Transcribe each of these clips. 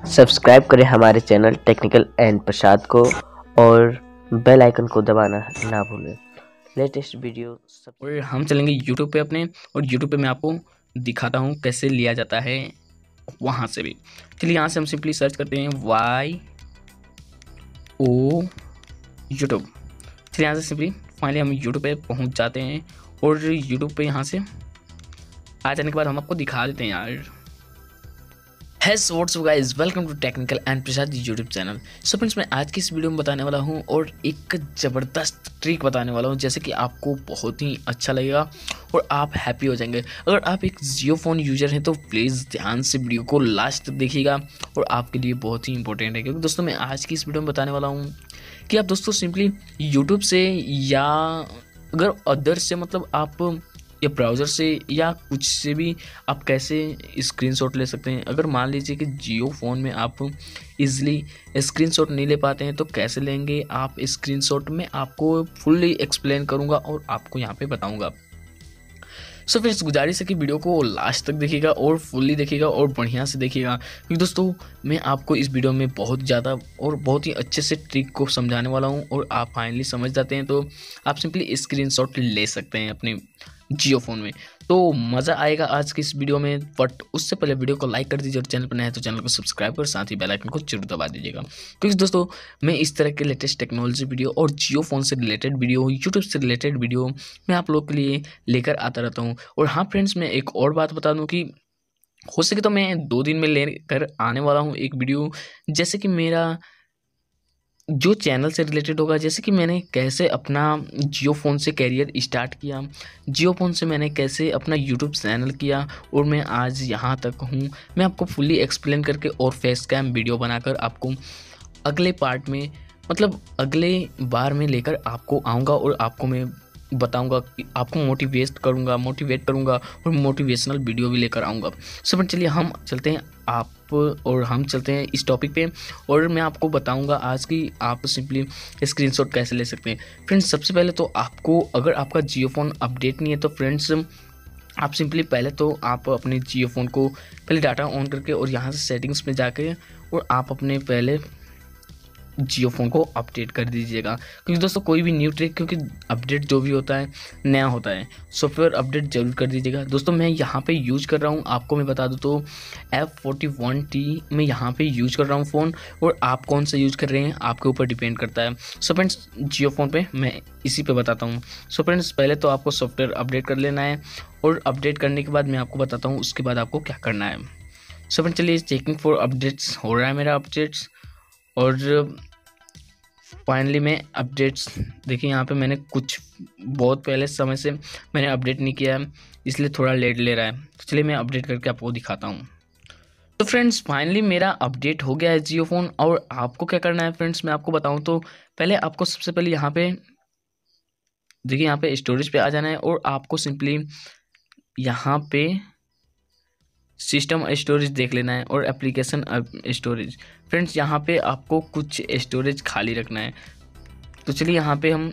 Subscribe करें हमारे channel technical and प्रसाद को और बेल आइकन को दबाना ना भूलें। लेटेस्ट वीडियो सब और हम चलेंगे यूट्यूब पे अपने, और यूट्यूब पे मैं आपको दिखाता हूँ कैसे लिया जाता है वहाँ से भी। चलिए यहाँ से हम सिंपली सर्च करते हैं YO यूट्यूब। चलिए यहाँ से सिंपली फाइनली हम यूट्यूब पे पहुँच जाते हैं, और यूट्यूब पे यहाँ से आ जाने के बाद हम आपको दिखा देते हैं यार। Hey what's up guys, welcome to technical and Prasad YouTube channel. So friends, मैं आज की इस वीडियो में बताने वाला हूं और एक ज़बरदस्त ट्रिक बताने वाला हूं, जैसे कि आपको बहुत ही अच्छा लगेगा और आप हैप्पी हो जाएंगे। अगर आप एक जियो फ़ोन यूज़र हैं तो प्लीज़ ध्यान से वीडियो को लास्ट तक देखिएगा, और आपके लिए बहुत ही इंपॉर्टेंट है। क्योंकि दोस्तों, मैं आज की इस वीडियो में बताने वाला हूँ कि आप दोस्तों सिंपली यूट्यूब से या अगर अदर से, मतलब आप या ब्राउज़र से या कुछ से भी आप कैसे स्क्रीनशॉट ले सकते हैं। अगर मान लीजिए कि जियो फ़ोन में आप इजीली स्क्रीनशॉट नहीं ले पाते हैं तो कैसे लेंगे आप स्क्रीनशॉट, मैं आपको फुल्ली एक्सप्लेन करूंगा और आपको यहाँ पे बताऊंगा। सो फिर गुजारिश है कि वीडियो को लास्ट तक देखिएगा और फुल्ली देखिएगा और बढ़िया से देखिएगा, क्योंकि दोस्तों मैं आपको इस वीडियो में बहुत ज़्यादा और बहुत ही अच्छे से ट्रिक को समझाने वाला हूँ, और आप फाइनली समझ जाते हैं तो आप सिंपली स्क्रीनशॉट ले सकते हैं अपने जियो फ़ोन में। तो मज़ा आएगा आज की इस वीडियो में, बट उससे पहले वीडियो को लाइक कर दीजिए और चैनल पर नए हैं तो चैनल को सब्सक्राइब कर साथ ही बेल आइकन को जरूर दबा दीजिएगा, क्योंकि दोस्तों मैं इस तरह के लेटेस्ट टेक्नोलॉजी वीडियो और जियो फ़ोन से रिलेटेड वीडियो, यूट्यूब से रिलेटेड वीडियो मैं आप लोग के लिए लेकर आता रहता हूँ। और हाँ फ्रेंड्स, मैं एक और बात बता दूँ कि हो सके तो मैं 2 दिन में लेकर आने वाला हूँ एक वीडियो, जैसे कि मेरा जो चैनल से रिलेटेड होगा, जैसे कि मैंने कैसे अपना जियो फ़ोन से करियर स्टार्ट किया, जियो फ़ोन से मैंने कैसे अपना यूट्यूब चैनल किया और मैं आज यहाँ तक हूँ। मैं आपको फुल्ली एक्सप्लेन करके और फेस कैम वीडियो बनाकर आपको अगले पार्ट में, मतलब अगले बार में लेकर आपको आऊँगा और आपको मैं बताऊंगा कि आपको मोटिवेट करूंगा और मोटिवेशनल वीडियो भी लेकर आऊँगा। सो फ्रेंड, चलिए हम चलते हैं हम चलते हैं इस टॉपिक पे, और मैं आपको बताऊंगा आज की आप सिंपली स्क्रीनशॉट कैसे ले सकते हैं। फ्रेंड्स, सबसे पहले तो आपको, अगर आपका जियो फ़ोन अपडेट नहीं है तो फ्रेंड्स आप सिंपली पहले तो आप अपने जियो फ़ोन को पहले डाटा ऑन करके और यहाँ से सेटिंग्स में जाके और आप अपने पहले जियो फ़ोन को अपडेट कर दीजिएगा। क्योंकि दोस्तों कोई भी न्यू ट्रिक, क्योंकि अपडेट जो भी होता है नया होता है, सॉफ्टवेयर अपडेट जरूर कर दीजिएगा। दोस्तों मैं यहाँ पे यूज़ कर रहा हूँ, आपको मैं बता दूँ तो F41T मैं यहाँ पे यूज़ कर रहा हूँ फ़ोन, और आप कौन सा यूज़ कर रहे हैं आपके ऊपर डिपेंड करता है। सो फ्रेंड्स, जियो फ़ोन पे मैं इसी पे बताता हूँ। सो फ्रेंड्स, पहले तो आपको सॉफ्टवेयर अपडेट कर लेना है, और अपडेट करने के बाद मैं आपको बताता हूँ उसके बाद आपको क्या करना है। सो फ्रेंड्स, चलिए चेकिंग फॉर अपडेट्स हो रहा है मेरा अपडेट्स, और फाइनली मैं अपडेट्स देखिए यहाँ पे मैंने कुछ बहुत पहले समय से मैंने अपडेट नहीं किया है, इसलिए थोड़ा लेट ले रहा है। तो चलिए मैं अपडेट करके आपको दिखाता हूँ। तो फ्रेंड्स, फाइनली मेरा अपडेट हो गया है जियो फ़ोन, और आपको क्या करना है फ्रेंड्स मैं आपको बताऊँ तो पहले आपको सबसे पहले यहाँ पे देखिए, यहाँ पे स्टोरेज पे आ जाना है, और आपको सिंपली यहाँ पे सिस्टम स्टोरेज देख लेना है और एप्लीकेशन स्टोरेज। फ्रेंड्स, यहाँ पे आपको कुछ स्टोरेज खाली रखना है। तो चलिए यहाँ पे हम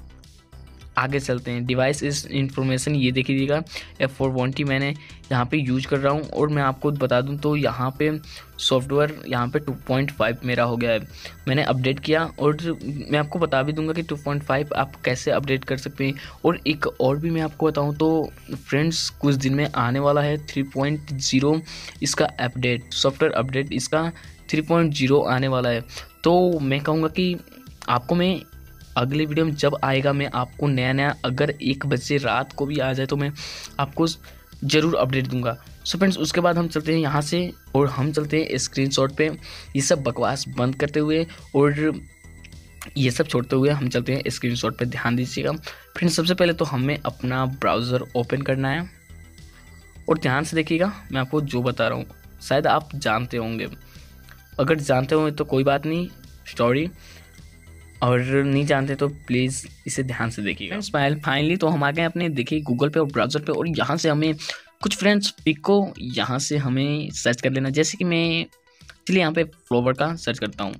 आगे चलते हैं। डिवाइस इस इंफॉर्मेशन ये देख लीजिएगा, F41T मैंने यहाँ पे यूज कर रहा हूँ, और मैं आपको बता दूँ तो यहाँ पे सॉफ्टवेयर यहाँ पे 2.5 मेरा हो गया है, मैंने अपडेट किया। और मैं आपको बता भी दूंगा कि 2.5 आप कैसे अपडेट कर सकते हैं। और एक और भी मैं आपको बताऊँ तो फ्रेंड्स, कुछ दिन में आने वाला है 3.0 इसका अपडेट, सॉफ्टवेयर अपडेट इसका 3.0 आने वाला है। तो मैं कहूँगा कि आपको मैं अगले वीडियो में जब आएगा मैं आपको नया अगर 1 बजे रात को भी आ जाए तो मैं आपको ज़रूर अपडेट दूंगा। सो फ्रेंड्स, उसके बाद हम चलते हैं यहाँ से और हम चलते हैं स्क्रीनशॉट पे। ये सब बकवास बंद करते हुए और ये सब छोड़ते हुए हम चलते हैं स्क्रीनशॉट पे, ध्यान दीजिएगा। फ्रेंड्स, सबसे पहले तो हमें अपना ब्राउज़र ओपन करना है, और ध्यान से देखिएगा मैं आपको जो बता रहा हूँ शायद आप जानते होंगे, अगर जानते होंगे तो कोई बात नहीं, स्टोरी, और नहीं जानते तो प्लीज़ इसे ध्यान से देखिएगा। फ्रेंड्स, फाइनली तो हम आ गए अपने देखिए गूगल पे और ब्राउज़र पे, और यहाँ से हमें कुछ फ्रेंड्स पिक को यहाँ से हमें सर्च कर लेना। जैसे कि मैं चलिए यहाँ पे फ्लावर का सर्च करता हूँ,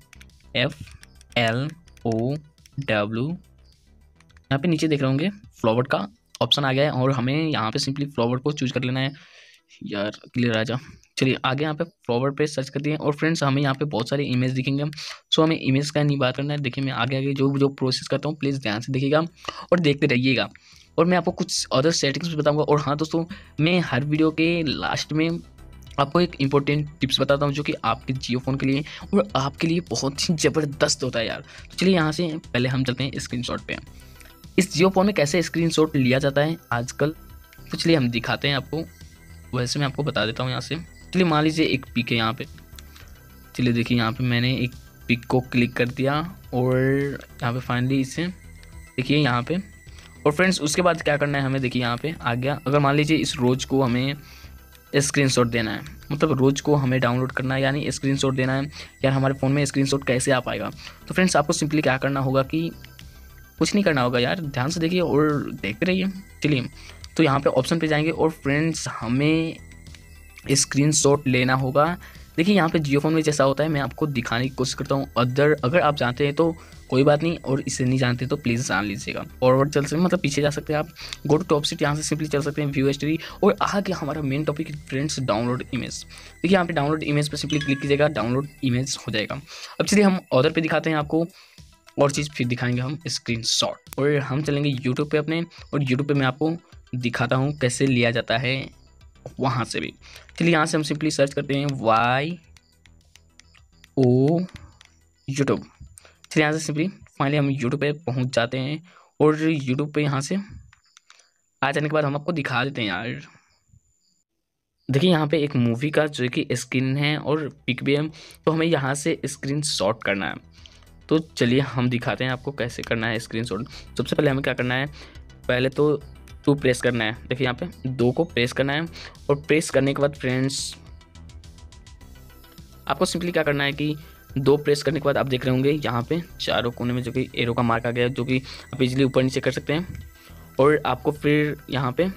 FLOW, यहाँ पे नीचे देख रहे होंगे फ्लावर का ऑप्शन आ गया है, और हमें यहाँ पे सिंपली फ्लावर को चूज कर लेना है। यार क्लियर आ जा, चलिए आगे यहाँ पे फॉरवर्ड पे सर्च कर दिए और फ्रेंड्स हमें यहाँ पे बहुत सारे इमेज दिखेंगे। सो हमें इमेज का नहीं बात करना है। देखिए मैं आगे आगे जो जो प्रोसेस करता हूँ प्लीज़ ध्यान से देखिएगा और देखते रहिएगा और मैं आपको कुछ अदर सेटिंग्स भी बताऊँगा। और हाँ दोस्तों, मैं हर वीडियो के लास्ट में आपको एक इंपॉर्टेंट टिप्स बताता हूँ जो कि आपके जियो फ़ोन के लिए और आपके लिए बहुत ही ज़बरदस्त होता है यार। तो चलिए यहाँ से पहले हम चलते हैं स्क्रीनशॉट पे। इस जियो फ़ोन में कैसे स्क्रीनशॉट लिया जाता है आजकल, तो चलिए हम दिखाते हैं आपको। वैसे मैं आपको बता देता हूँ यहाँ से। चलिए मान लीजिए एक पिक है यहाँ पे। चलिए देखिए यहाँ पे मैंने एक पिक को क्लिक कर दिया और यहाँ पे फाइनली इसे देखिए यहाँ पे। और फ्रेंड्स उसके बाद क्या करना है हमें, देखिए यहाँ पे आ गया। अगर मान लीजिए इस रोज़ को हमें स्क्रीनशॉट देना है, मतलब रोज़ को हमें डाउनलोड करना है यानी स्क्रीनशॉट देना है। यार हमारे फ़ोन में स्क्रीनशॉट कैसे आ पाएगा, तो फ्रेंड्स आपको सिंपली क्या करना होगा कि कुछ नहीं करना होगा यार, ध्यान से देखिए और देखते रहिए। चलिए तो यहाँ पे ऑप्शन पे जाएंगे और फ्रेंड्स हमें स्क्रीनशॉट लेना होगा। देखिए यहाँ पे जियो फोन में जैसा होता है, मैं आपको दिखाने की कोशिश करता हूँ। अगर आप जानते हैं तो कोई बात नहीं, और इसे नहीं जानते तो प्लीज़ जान लीजिएगा। फॉरवर्ड चल सकते हैं, मतलब पीछे जा सकते हैं आप। गो टू टॉप सीट, यहाँ से सिंपली चल सकते हैं व्यू हिस्ट्री और आगे हमारा main topic friends download image. देखिए यहाँ पे डाउनलोड इमेज पर सिंपली क्लिक कीजिएगा, डाउनलोड इमेज हो जाएगा। अब चलिए हम ऑर्डर पे दिखाते हैं आपको और चीज़, फिर दिखाएंगे हम स्क्रीनशॉट। और हम चलेंगे यूट्यूब पे अपने, और यूट्यूब पे मैं आपको दिखाता हूँ कैसे लिया जाता है वहाँ से भी। चलिए यहाँ से हम सिंपली सर्च करते हैं YO यूट्यूब। चलिए यहाँ से सिंपली फाइनली हम यूट्यूब पे पहुँच जाते हैं और यूट्यूब पे यहाँ से आ जाने के बाद हम आपको दिखा देते हैं यार। देखिए यहाँ पे एक मूवी का जो कि स्क्रीन है और पिक भी है, तो हमें यहाँ से स्क्रीनशॉट करना है। तो चलिए हम दिखाते हैं आपको कैसे करना है स्क्रीनशॉट। सबसे पहले हमें क्या करना है, पहले तो 2 प्रेस करना है। देखिए यहाँ पे 2 को प्रेस करना है और प्रेस करने के बाद फ्रेंड्स आपको सिंपली क्या करना है कि 2 प्रेस करने के बाद आप देख रहे होंगे यहाँ पे चारों कोने में जो कि एरो का मार्क आ गया, जो कि आप इजीली ऊपर नीचे कर सकते हैं। और आपको फिर यहाँ पे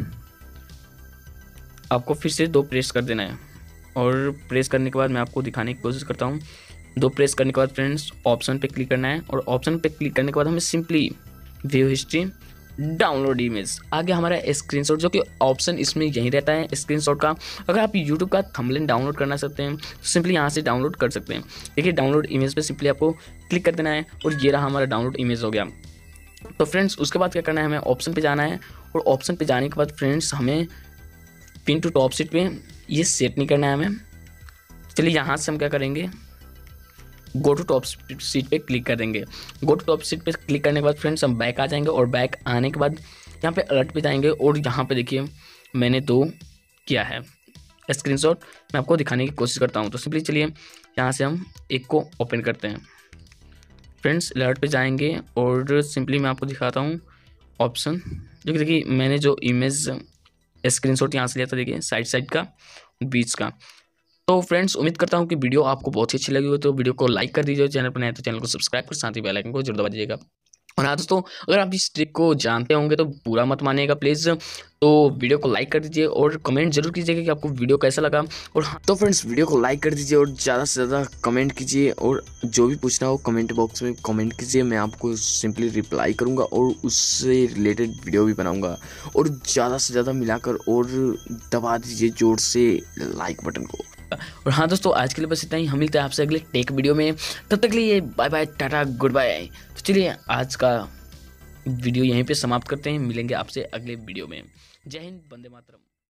आपको फिर से 2 प्रेस कर देना है। और प्रेस करने के बाद मैं आपको दिखाने की कोशिश करता हूँ। 2 प्रेस करने के बाद फ्रेंड्स ऑप्शन पे क्लिक करना है और ऑप्शन पे क्लिक करने के बाद हमें simply view history, download image, आगे हमारा स्क्रीनशॉट, जो कि ऑप्शन इसमें यही रहता है स्क्रीनशॉट का। अगर आप यूट्यूब का थंबनेल डाउनलोड करना चाहते हैं तो सिंपली यहाँ से डाउनलोड कर सकते हैं। देखिए डाउनलोड इमेज पे सिंपली आपको क्लिक कर देना है और ये रहा हमारा डाउनलोड इमेज हो गया। तो फ्रेंड्स उसके बाद क्या करना है, हमें ऑप्शन पे जाना है और ऑप्शन पे जाने के बाद फ्रेंड्स हमें पिन टू टॉप सीट पे ये सेट नहीं करना है हमें। चलिए यहाँ से हम क्या करेंगे, गो टू टॉप सीट पे क्लिक कर देंगे। गो टू टॉप सीट पे क्लिक करने के बाद फ्रेंड्स हम बैक आ जाएंगे और बैक आने के बाद यहाँ पे अलर्ट पे जाएंगे और यहाँ पे देखिए मैंने 2 किया है स्क्रीनशॉट। मैं आपको दिखाने की कोशिश करता हूँ। तो सिंपली चलिए यहाँ से हम एक को ओपन करते हैं। फ्रेंड्स अलर्ट पे जाएंगे और सिंपली मैं आपको दिखाता हूँ ऑप्शन, जो कि देखिए मैंने जो इमेज स्क्रीनशॉट यहाँ से लिया था, देखिए साइड का, बीच का। तो फ्रेंड्स उम्मीद करता हूँ कि वीडियो आपको बहुत ही अच्छी लगी हो, तो वीडियो को लाइक कर दीजिए, चैनल पर नए तो चैनल को सब्सक्राइब कर साथ ही बेल आइकन को जरूर दबा दीजिएगा। और हाँ दोस्तों, अगर आप इस ट्रिक को जानते होंगे तो पूरा मत मानिएगा प्लीज़। तो वीडियो को लाइक कर दीजिए और कमेंट जरूर कीजिएगा कि आपको वीडियो कैसा लगा। और हाँ तो फ्रेंड्स वीडियो को लाइक कर दीजिए और ज़्यादा से ज़्यादा कमेंट कीजिए, और जो भी पूछना हो कमेंट बॉक्स में कमेंट कीजिए, मैं आपको सिंपली रिप्लाई करूँगा और उससे रिलेटेड वीडियो भी बनाऊँगा। और ज़्यादा से ज़्यादा मिलाकर और दबा दीजिए जोर से लाइक बटन को। और हाँ दोस्तों, आज के लिए बस इतना ही। हम मिलते हैं आपसे अगले टेक वीडियो में, तब तक के लिए bye bye, tata, good bye. तो चलिए आज का वीडियो यहीं पे समाप्त करते हैं, मिलेंगे आपसे अगले वीडियो में। जय हिंद, वंदे मातरम।